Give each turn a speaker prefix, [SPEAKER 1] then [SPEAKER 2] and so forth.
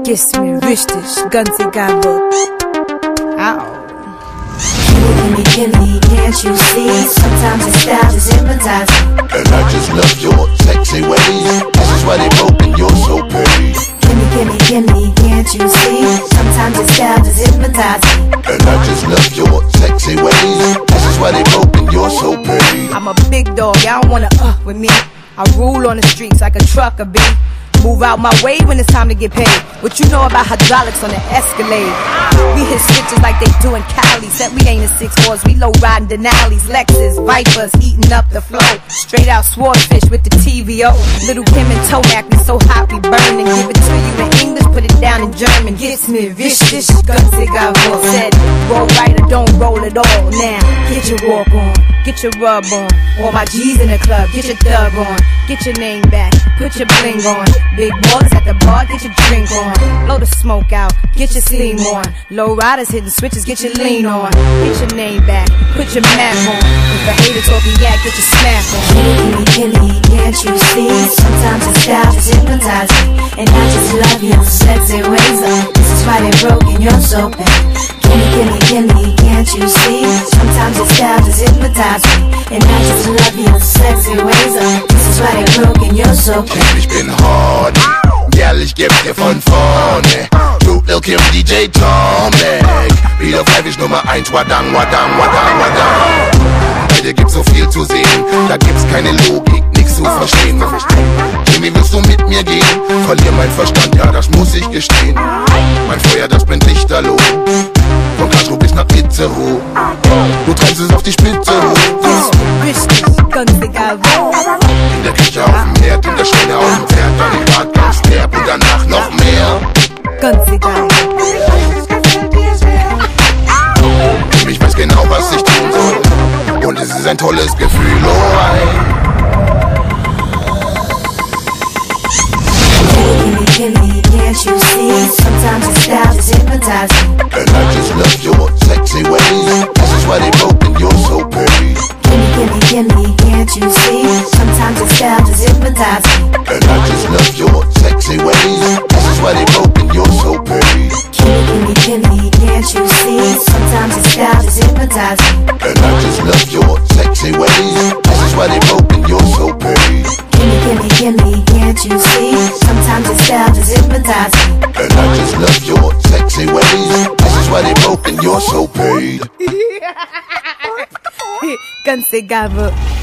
[SPEAKER 1] geht's mir richtig, ganz egal wo. Ow.
[SPEAKER 2] Gimme, can't you see? Sometimes your style just hypnotizing.
[SPEAKER 3] And I just love your sexy ways. This is why they broke and you're so pretty.
[SPEAKER 2] Gimme, can't you see? Sometimes your style just hypnotizing.
[SPEAKER 3] And I just love your sexy ways. This is why they broke and you're so pretty.
[SPEAKER 1] I'm a big dog, y'all don't wanna with me. I rule on the streets like a trucker bee. Move out my way when it's time to get paid. What you know about hydraulics on the Escalade? We hit switches like they do in Cali. Said we ain't in 6-4s, we low riding Denali's, Lexus, Vipers, eating up the flow. Straight out swordfish with the TVO. Little Kim and Tomac, we so hot we burn. And give it to you in English, put it down in German. Geht's mir richtig, ganz egal wo. Said roll right or don't roll at all. Now get your walk on, get your rub on. All my G's in the club, get your thug on. Get your name back, put your bling on. Big boys at the bar, get your drink on. Blow the smoke out, get your steam on. Low riders hitting switches, get your lean on. Get your name back, put your map on. If a hater talking yak, get your smack on.
[SPEAKER 2] Gimme, can't you see? Sometimes your style just hypnotizing. And I just love your sexy ways. This is why they broke and you're so bad. Gimme, can't you see? Sometimes your style just hypnotizing. And I just love your sexy ways. This is why they broke and you're so bad.
[SPEAKER 3] Ich bin horny, girl, ich geb dir von vorne. Du Lil Kim, DJ Tomek. Wieder pfeif Nummer 1, wadang, wadang, wadang, wadang. Heute gibt's so viel zu sehen, da gibt's keine Logik, nix zu verstehen. Jimmy, willst du mit mir gehen? Verlier mein Verstand, ja, das muss ich gestehen. Mein Feuer, das brennt lichterloh. Von Castro bis nach Itzehoe. Du treibst es auf die Spitze hoch.
[SPEAKER 1] Richtig, ganz egal wo.
[SPEAKER 3] In der Küche auf dem Herd, in der Schwelle auf dem Pferd, dann im Bad ganz derb und danach noch mehr.
[SPEAKER 1] Ganz egal.
[SPEAKER 3] Ich weiß genau, was ich tun soll. Und es ist ein tolles Gefühl, oh ei.
[SPEAKER 2] Gimme, can't you see? Sometimes your style just hypnotizing.
[SPEAKER 3] And I just love your sexy ways. This is why they broke and you're so pretty.
[SPEAKER 2] Gimme, can't you see? Sometimes your style just hypnotizing.
[SPEAKER 3] And I just love your sexy ways. This is why they broke and you're so pretty.
[SPEAKER 2] Gimme, can't you see? Sometimes your style just hypnotizing.
[SPEAKER 3] And I just love your sexy ways. This is why they broke and you're so pretty.
[SPEAKER 2] Gimme, can't you see? Sometimes your style just hypnotizing.
[SPEAKER 3] And I just love your sexy ways. This is why they broke and you're so paid.
[SPEAKER 1] Ganz egal wo.